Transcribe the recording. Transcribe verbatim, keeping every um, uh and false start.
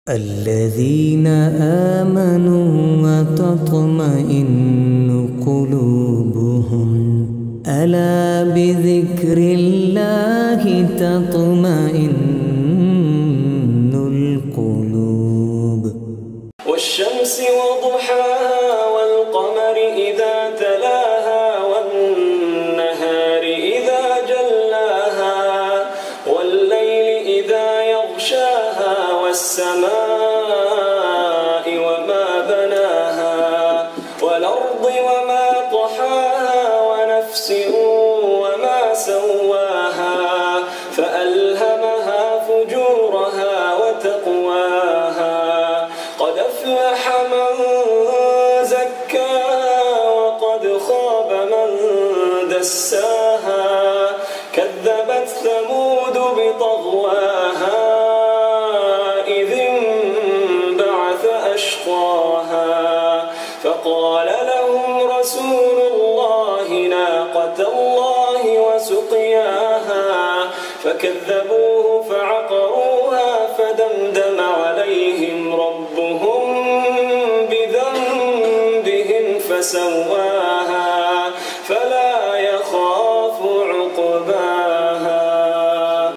الذين آمنوا وتطمئن قلوبهم ألا بذكر الله تطمئن القلوب. والشمس وضحاها والقمر إذا تلاها والنهار إذا جلاها والليل إذا يغشاها والسماء وما بناها والأرض وما طحاها ونفس وما سواها فألهمها فجورها وتقواها قد أفلح من زكاها وقد خاب من دساها كذبت ثمود بطغواها إذ انبعث أشقاها فقال لهم رسول الله ناقة الله وسقياها فكذبوه فعقروها فدمدم عليهم ربهم بذنبهم فسواها